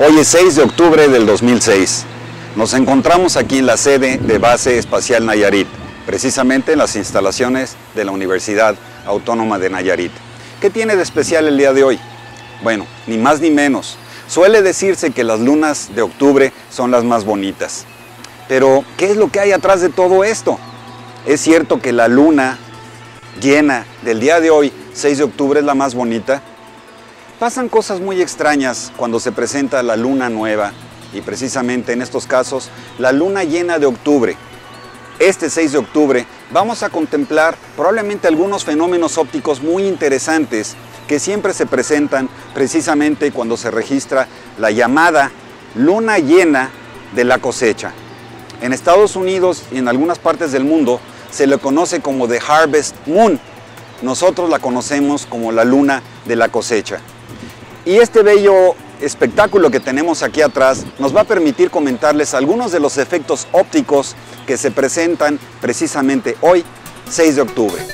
Hoy es 6 de octubre del 2006. Nos encontramos aquí en la sede de Base Espacial Nayarit, precisamente en las instalaciones de la Universidad Autónoma de Nayarit. ¿Qué tiene de especial el día de hoy? Bueno, ni más ni menos. Suele decirse que las lunas de octubre son las más bonitas. Pero, ¿qué es lo que hay atrás de todo esto? Es cierto que la luna llena del día de hoy, 6 de octubre, es la más bonita. Pasan cosas muy extrañas cuando se presenta la luna nueva y precisamente en estos casos la luna llena de octubre. Este 6 de octubre vamos a contemplar probablemente algunos fenómenos ópticos muy interesantes que siempre se presentan precisamente cuando se registra la llamada luna llena de la cosecha. En Estados Unidos y en algunas partes del mundo se le conoce como The Harvest Moon. Nosotros la conocemos como la luna de la cosecha. Y este bello espectáculo que tenemos aquí atrás nos va a permitir comentarles algunos de los efectos ópticos que se presentan precisamente hoy, 6 de octubre.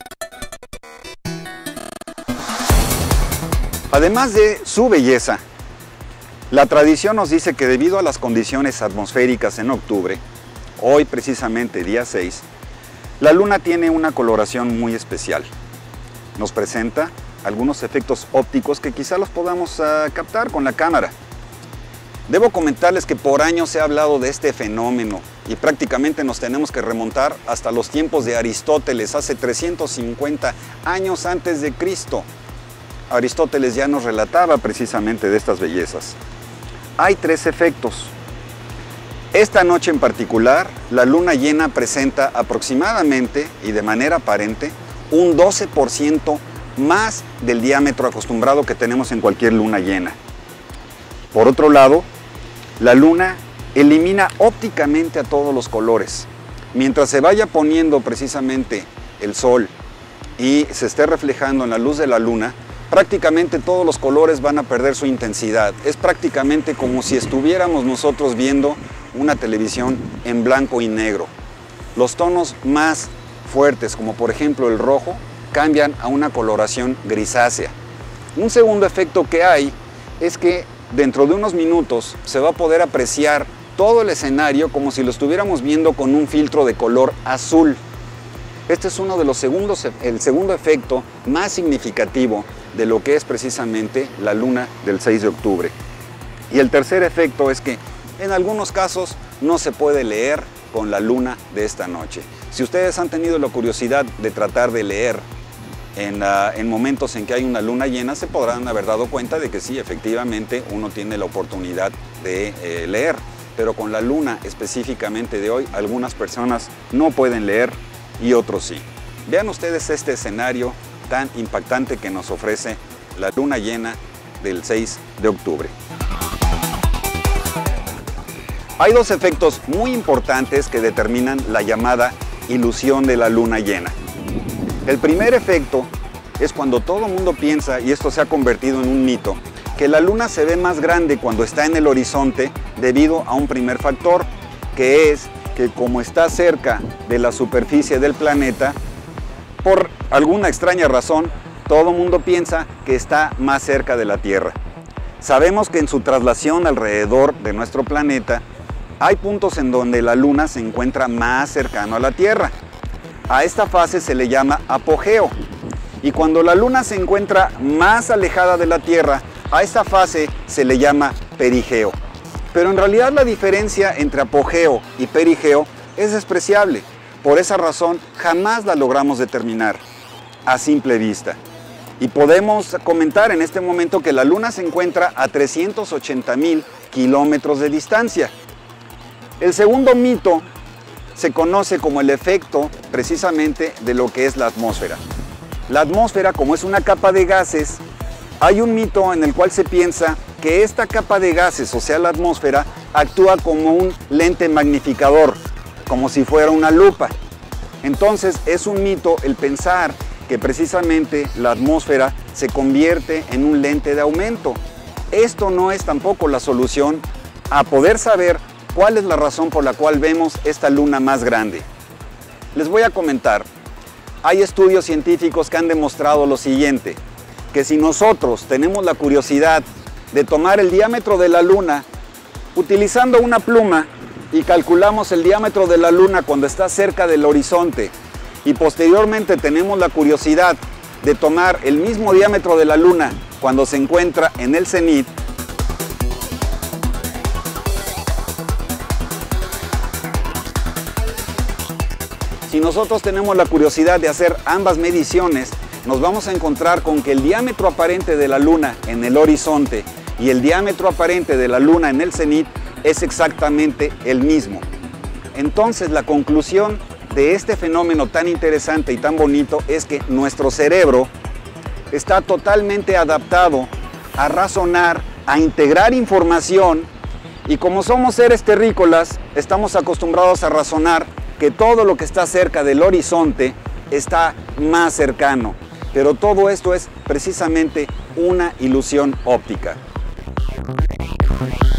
Además de su belleza, la tradición nos dice que debido a las condiciones atmosféricas en octubre, hoy precisamente día 6, la luna tiene una coloración muy especial. Nos presenta algunos efectos ópticos que quizá los podamos captar con la cámara. Debo comentarles que por años se ha hablado de este fenómeno y prácticamente nos tenemos que remontar hasta los tiempos de Aristóteles, hace 350 años antes de Cristo. Aristóteles ya nos relataba precisamente de estas bellezas. Hay 3 efectos. Esta noche en particular, la luna llena presenta aproximadamente y de manera aparente un 12% más del diámetro acostumbrado que tenemos en cualquier luna llena. Por otro lado, la luna elimina ópticamente a todos los colores. Mientras se vaya poniendo precisamente el sol y se esté reflejando en la luz de la luna, prácticamente todos los colores van a perder su intensidad. Es prácticamente como si estuviéramos nosotros viendo una televisión en blanco y negro. Los tonos más fuertes, como por ejemplo el rojo, cambian a una coloración grisácea. Un segundo efecto que hay es que dentro de unos minutos se va a poder apreciar todo el escenario como si lo estuviéramos viendo con un filtro de color azul. Este es uno de los el segundo efecto más significativo de lo que es precisamente la luna del 6 de octubre. Y el tercer efecto es que en algunos casos no se puede leer con la luna de esta noche. Si ustedes han tenido la curiosidad de tratar de leer en momentos en que hay una luna llena, se podrán haber dado cuenta de que sí, efectivamente, uno tiene la oportunidad de leer. Pero con la luna específicamente de hoy, algunas personas no pueden leer y otros sí. Vean ustedes este escenario tan impactante que nos ofrece la luna llena del 6 de octubre. Hay 2 efectos muy importantes que determinan la llamada ilusión de la luna llena. El primer efecto es cuando todo el mundo piensa, y esto se ha convertido en un mito, que la luna se ve más grande cuando está en el horizonte debido a un primer factor, que es que como está cerca de la superficie del planeta, por alguna extraña razón, todo el mundo piensa que está más cerca de la Tierra. Sabemos que en su traslación alrededor de nuestro planeta, hay puntos en donde la luna se encuentra más cercano a la Tierra. A esta fase se le llama apogeo. Y cuando la luna se encuentra más alejada de la Tierra, a esta fase se le llama perigeo. Pero en realidad la diferencia entre apogeo y perigeo es despreciable. Por esa razón jamás la logramos determinar a simple vista. Y podemos comentar en este momento que la luna se encuentra a 380,000 kilómetros de distancia. El segundo mito se conoce como el efecto precisamente de lo que es la atmósfera. La atmósfera, como es una capa de gases, hay un mito en el cual se piensa que esta capa de gases, o sea la atmósfera, actúa como un lente magnificador, como si fuera una lupa. Entonces es un mito el pensar que precisamente la atmósfera se convierte en un lente de aumento. Esto no es tampoco la solución a poder saber cuál es la razón por la cual vemos esta luna más grande. Les voy a comentar, hay estudios científicos que han demostrado lo siguiente, que si nosotros tenemos la curiosidad de tomar el diámetro de la Luna utilizando una pluma y calculamos el diámetro de la Luna cuando está cerca del horizonte y posteriormente tenemos la curiosidad de tomar el mismo diámetro de la Luna cuando se encuentra en el cenit, si nosotros tenemos la curiosidad de hacer ambas mediciones, nos vamos a encontrar con que el diámetro aparente de la Luna en el horizonte y el diámetro aparente de la Luna en el cenit es exactamente el mismo. Entonces, la conclusión de este fenómeno tan interesante y tan bonito es que nuestro cerebro está totalmente adaptado a razonar, a integrar información, y como somos seres terrícolas, estamos acostumbrados a razonar que todo lo que está cerca del horizonte está más cercano. Pero todo esto es precisamente una ilusión óptica.